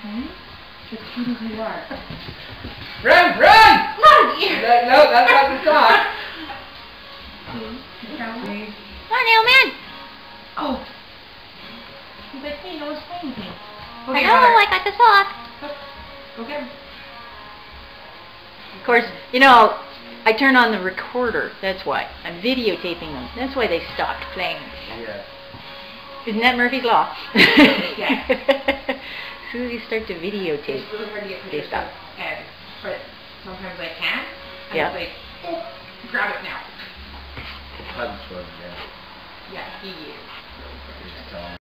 Hmm? Just cute as you are. Run! Run! No, No, that's not the song. Come on, Mailman. Oh. He's like, hey, no one's playing with me. I know, I got the sock. Go get him. Of course, you know, I turn on the recorder. That's why. I'm videotaping them. That's why they stopped playing. Yeah. Isn't that Murphy's Law? Yeah. As soon as you start to videotape, It's really hard to get they pictures stop. of Ed, but sometimes I can. And Yeah. it's like, oh, grab it now. Punch one, yeah. Yeah, he is.